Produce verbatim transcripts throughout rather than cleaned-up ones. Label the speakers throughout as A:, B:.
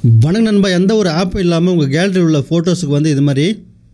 A: வணக்கம் நண்பா, எந்த ஒரு ஆப் இல்லாமல் உங்கள் கேலரியில் உள்ள ஃபோட்டோஸுக்கு வந்து இது மாதிரி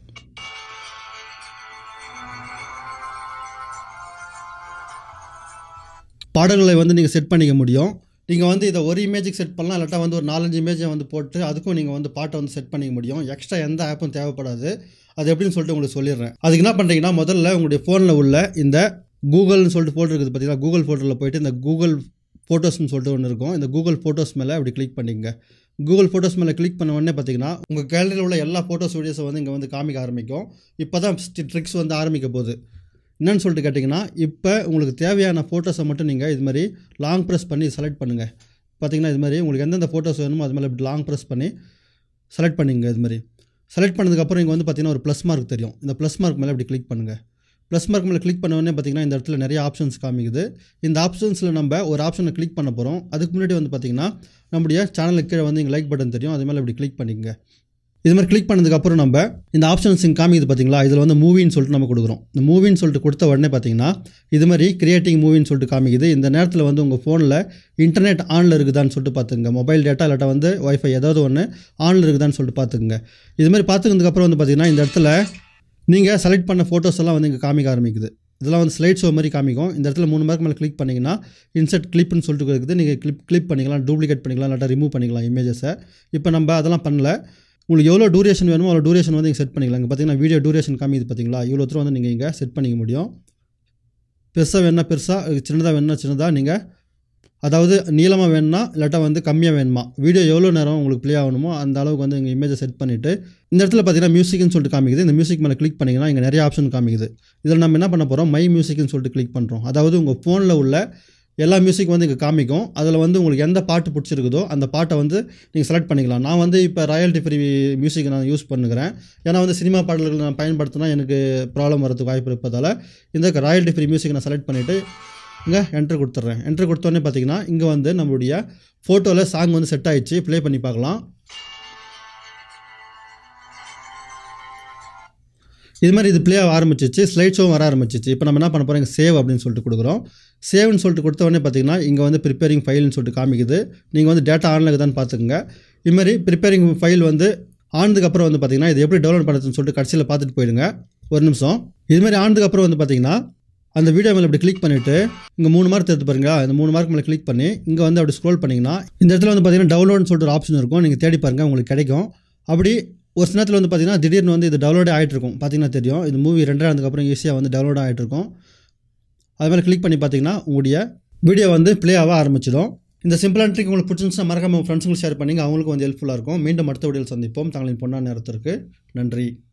A: பாடல்களை வந்து நீங்கள் செட் பண்ணிக்க முடியும். நீங்கள் வந்து இதை ஒரு இமேஜுக்கு செட் பண்ணலாம், இல்லாட்டா வந்து ஒரு நாலஞ்சு இமேஜை வந்து போட்டு அதுக்கும் நீங்கள் வந்து பாட்டை வந்து செட் பண்ணிக்க முடியும். எக்ஸ்ட்ரா எந்த ஆப்பும் தேவைப்படாது. அது எப்படின்னு சொல்லிட்டு உங்களுக்கு சொல்லிடுறேன். அதுக்கு என்ன பண்ணுறீங்கன்னா, முதல்ல உங்களுடைய ஃபோனில் உள்ள இந்த கூகுள்னு சொல்லிட்டு ஃபோல்டர் இருக்குது பார்த்தீங்கன்னா, கூகுள் ஃபோல்டரில் போய்ட்டு இந்த கூகுள் ஃபோட்டோஸ்னு சொல்லிட்டு ஒன்று இருக்கும். இந்த கூகுள் ஃபோட்டோஸ் மேலே அப்படி கிளிக் பண்ணிங்க. கூகுள் ஃபோட்டோஸ் மேலே கிளிக் பண்ண உடனே பார்த்தீங்கன்னா உங்கள் கேலரியில் உள்ள எல்லா ஃபோட்டோஸ் வீடியோஸை வந்து இங்கே வந்து காமிக்க ஆரம்பிக்கும். இப்போ தான் ட்ரிக்ஸ் வந்து ஆரம்பிக்க போகுது. என்னன்னு சொல்லிட்டு கேட்டிங்கன்னா, இப்போ உங்களுக்கு தேவையான ஃபோட்டோஸை மட்டும் நீங்கள் இது மாதிரி லாங் ப்ரெஸ் பண்ணி செலக்ட் பண்ணுங்கள். பார்த்தீங்கன்னா இது மாதிரி உங்களுக்கு எந்தெந்த ஃபோட்டோஸ் வேணுமோ அது மேலே இப்படி லாங் ப்ரெஸ் பண்ணி செலக்ட் பண்ணிங்க. இது மாதிரி செலக்ட் பண்ணதுக்கப்புறம் இங்கே வந்து பார்த்தீங்கன்னா ஒரு ப்ளஸ் மார்க் தெரியும். இந்த ப்ளஸ் மார்க் மேலே இப்படி கிளிக் பண்ணுங்கள். ப்ளஸ் மார்க் மேலே கிளிக் பண்ண உடனே பார்த்தீங்கன்னா இந்த இடத்துல நிறைய ஆப்ஷன்ஸ் காமிக்குது. இந்த ஆப்ஷன்ஸில் நம்ம ஒரு ஆப்ஷனை கிளிக் பண்ண போகிறோம். அதுக்கு முன்னாடி வந்து பார்த்திங்கன்னா நம்முடைய சேனலுக்கு கீழே வந்து இங்கே லைக் பட்டன் தெரியும். அது மேலே இப்படி கிளிக் பண்ணிக்கங்க. இது மாதிரி கிளிக் பண்ணதுக்கப்புறம் நம்ம இந்த ஆப்ஷன்ஸ் இங்கே காமிக்குது பார்த்தீங்களா, இதில் வந்து மூவின்னு சொல்லிட்டு நம்ம கொடுக்குறோம். இந்த மூவின்னு சொல்லிட்டு கொடுத்த உடனே பார்த்தீங்கன்னா இது மாதிரி கிரியேட்டிங் மூவின்னு சொல்லிட்டு காமிக்குது. இந்த நேரத்தில் வந்து உங்கள் ஃபோனில் இன்டர்நெட் ஆனில் இருக்குதான்னு சொல்லிட்டு பார்த்துங்க. மொபைல் டேட்டா இல்லாட்டா வந்து ஒய்ஃபை ஏதாவது ஒன்று ஆனில் இருக்குதான்னு சொல்லிட்டு பார்த்துக்குங்க. இது மாதிரி பார்த்துக்கிறதுக்கப்புறம் வந்து பார்த்திங்கன்னா இந்த இடத்துல நீங்கள் செலக்ட் பண்ண ஃபோட்டோஸ் எல்லாம் வந்து இங்கே காமிக்க ஆரம்பிக்குது. இதெல்லாம் வந்து ஸ்லைட் ஷோ மாதிரி காமிக்கும். இந்த இடத்துல மூணு மார்க் மேலே கிளிக் பண்ணிங்கன்னா இன்செர்ட் கிளிப்னு சொல்லிட்டு இருக்குது. நீங்கள் கிளிப் கிளிப் பண்ணிக்கலாம், டூப்ளிகேட் பண்ணிக்கலாம், இல்லாட்டா ரிமூவ் பண்ணிக்கலாம் இமேஜஸை. இப்போ நம்ம அதெல்லாம் பண்ணல. உங்களுக்கு எவ்வளோ டூரேஷன் வேணுமோ அவ்வளோ டூரேஷன் வந்து நீங்கள் செட் பண்ணிக்கலாம். இங்கே பார்த்தீங்கன்னா வீடியோ டூரேஷன் காமிக்குது பார்த்தீங்களா, இவ்வளோ தூரம் வந்து நீங்கள் இங்கே செட் பண்ணிக்க முடியும். பெருசாக வேணுன்னா பெருசாக, சின்னதாக வேணுன்னா சின்னதாக, நீங்கள் அதாவது நீளமாக வேணும்னா இல்லாட்டா வந்து கம்மியாக வேணுமா, வீடியோ எவ்வளோ நேரம் உங்களுக்கு ப்ளே ஆகணுமோ அந்த அளவுக்கு வந்து இங்கே இமேஜை செட் பண்ணிவிட்டு இந்த இடத்துல பார்த்தீங்கன்னா மியூசிக்னு சொல்லிட்டு காமிக்குது. இந்த மியூசிக் மேலே கிளிக் பண்ணிங்கன்னா இங்கே நிறைய ஆப்ஷன் காமிக்குது. இதில் நம்ம என்ன பண்ண போகிறோம், மை மியூசிக்னு சொல்லிட்டு கிளிக் பண்ணுறோம். அதாவது உங்கள் ஃபோனில் உள்ள எல்லா மியூசிக் வந்து இங்கே காமிக்கும். அதில் வந்து உங்களுக்கு எந்த பாட்டு பிடிச்சிருக்குதோ அந்த பாட்டை வந்து நீங்கள் செலக்ட் பண்ணிக்கலாம். நான் வந்து இப்போ ராயல்ட்டி ஃப்ரீ மியூசிக் நான் யூஸ் பண்ணுறேன். ஏன்னா வந்து சினிமா பாடல்கள் நான் பயன்படுத்தினா எனக்கு ப்ராப்ளம் வரதுக்கு வாய்ப்பு இருப்பதால் இந்த ராயல்ட்டி ஃப்ரீ மியூசிக் நான் செலக்ட் பண்ணிவிட்டு இங்கே என்ட்ரு கொடுத்துட்றேன். என்ட்ரு கொடுத்தோடனே பார்த்தீங்கன்னா இங்கே வந்து நம்மளுடைய ஃபோட்டோவில் சாங் வந்து செட் ஆகிடுச்சு. ப்ளே பண்ணி பார்க்கலாம். இது மாதிரி இது ப்ளே ஆக ஆரம்பிச்சிச்சு, ஸ்லைட் ஷோவும் வர ஆரம்பிச்சிச்சு. இப்போ நம்ம என்ன பண்ண போகிறோம், இங்கே சேவ் அப்படின்னு சொல்லிட்டு கொடுக்குறோம். சேவ்னு சொல்லிட்டு கொடுத்த உடனே பார்த்தீங்கன்னா இங்கே வந்து ப்ரிப்பேரிங் ஃபைல்னு சொல்லிட்டு காமிக்குது. நீங்கள் வந்து டேட்டா ஆனில் இருக்குதான்னு பார்த்துக்குங்க. இதுமாதிரி ப்ரிப்பேரிங் ஃபைல் வந்து ஆனதுக்கப்புறம் வந்து பார்த்தீங்கன்னா இது எப்படி டவுன்லோட் பண்ணுறதுன்னு சொல்லிட்டு கடைசியில் பார்த்துட்டு போயிடுங்க. ஒரு நிமிஷம். இதுமாதிரி ஆனதுக்கப்புறம் வந்து பார்த்தீங்கன்னா அந்த வீடியோ மேலே இப்படி கிளிக் பண்ணிவிட்டு இங்கே மூணு மார்க் எடுத்து பாருங்க. இந்த மூணு மார்க் மேலே கிளிக் பண்ணி இங்கே வந்து அப்படி ஸ்க்ரோல் பண்ணிங்கன்னா இந்த இடத்துல வந்து பார்த்தீங்கன்னா டவுன்லோட்னு சொல்லிட்டு ஒரு ஆப்ஷன் இருக்கும். நீங்கள் தேடி பாருங்கள், உங்களுக்கு கிடைக்கும். அப்படி ஒரு சில நேரத்தில் வந்து பார்த்தீங்கன்னா திடீர்னு வந்து இது டவுன்லோடே ஆகிட்டு இருக்கும். பார்த்தீங்கன்னா தெரியும், இது மூவி ரெண்டாயிரத்துக்கப்புறம் ஈஸியாக வந்து டவுன்லோட் ஆகிட்டு இருக்கும். அது மேலே கிளிக் பண்ணி பார்த்தீங்கன்னா உங்களுடைய வீடியோ வந்து ப்ளே ஆக ஆரம்பிச்சிடும். இந்த சிம்பிளான ட்ரிக் உங்களுக்கு பிடிச்சிருந்துச்சுன்னா மறக்காம உங்கள் ஃப்ரெண்ட்ஸுங்களுக்கு ஷேர் பண்ணிங்க. அவங்களுக்கு வந்து ஹெல்ப்ஃபுல்லாக இருக்கும். மீண்டும் அடுத்த வீடியோவில் சந்திப்போம். தங்களின் பொன்னான நேரத்திற்கு நன்றி.